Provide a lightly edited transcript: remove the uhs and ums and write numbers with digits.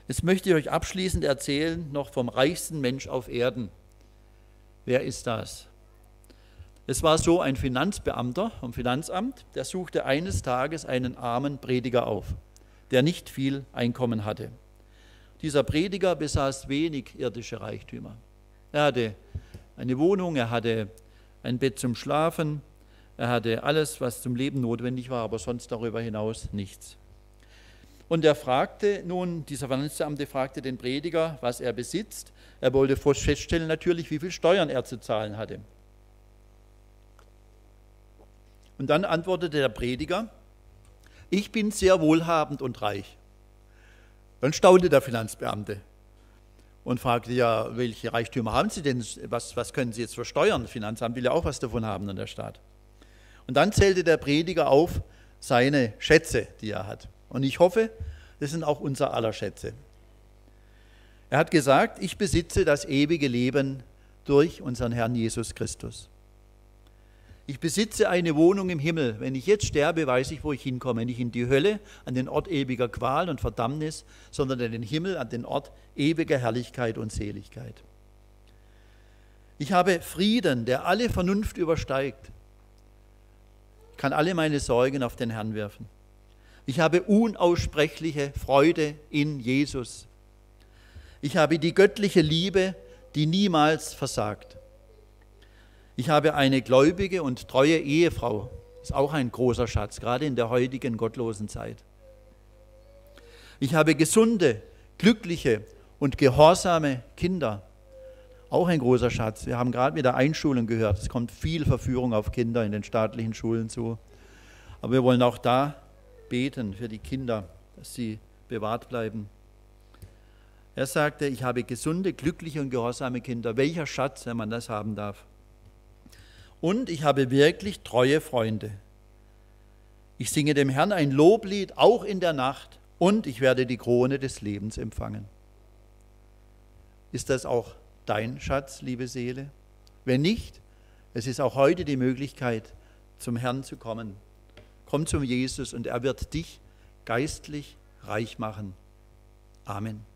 Jetzt möchte ich euch abschließend erzählen noch vom reichsten Mensch auf Erden. Wer ist das? Es war so, ein Finanzbeamter vom Finanzamt, der suchte eines Tages einen armen Prediger auf, der nicht viel Einkommen hatte. Dieser Prediger besaß wenig irdische Reichtümer. Er hatte eine Wohnung, er hatte ein Bett zum Schlafen, er hatte alles, was zum Leben notwendig war, aber sonst darüber hinaus nichts. Und er fragte nun, dieser Finanzbeamte fragte den Prediger, was er besitzt. Er wollte feststellen natürlich, wie viel Steuern er zu zahlen hatte. Und dann antwortete der Prediger, ich bin sehr wohlhabend und reich. Dann staunte der Finanzbeamte und fragte, ja, welche Reichtümer haben Sie denn? Was können Sie jetzt versteuern? Das Finanzamt will ja auch was davon haben an der Staat. Und dann zählte der Prediger auf seine Schätze, die er hat. Und ich hoffe, das sind auch unser aller Schätze. Er hat gesagt, ich besitze das ewige Leben durch unseren Herrn Jesus Christus. Ich besitze eine Wohnung im Himmel. Wenn ich jetzt sterbe, weiß ich, wo ich hinkomme. Nicht in die Hölle, an den Ort ewiger Qual und Verdammnis, sondern in den Himmel, an den Ort ewiger Herrlichkeit und Seligkeit. Ich habe Frieden, der alle Vernunft übersteigt. Ich kann alle meine Sorgen auf den Herrn werfen. Ich habe unaussprechliche Freude in Jesus. Ich habe die göttliche Liebe, die niemals versagt. Ich habe eine gläubige und treue Ehefrau. Das ist auch ein großer Schatz, gerade in der heutigen gottlosen Zeit. Ich habe gesunde, glückliche und gehorsame Kinder. Auch ein großer Schatz. Wir haben gerade mit der Einschulung gehört, es kommt viel Verführung auf Kinder in den staatlichen Schulen zu. Aber wir wollen auch da beten für die Kinder, dass sie bewahrt bleiben. Er sagte, ich habe gesunde, glückliche und gehorsame Kinder. Welcher Schatz, wenn man das haben darf. Und ich habe wirklich treue Freunde. Ich singe dem Herrn ein Loblied, auch in der Nacht, und ich werde die Krone des Lebens empfangen. Ist das auch dein Schatz, liebe Seele? Wenn nicht, es ist auch heute die Möglichkeit, zum Herrn zu kommen. Komm zum Jesus und er wird dich geistlich reich machen. Amen.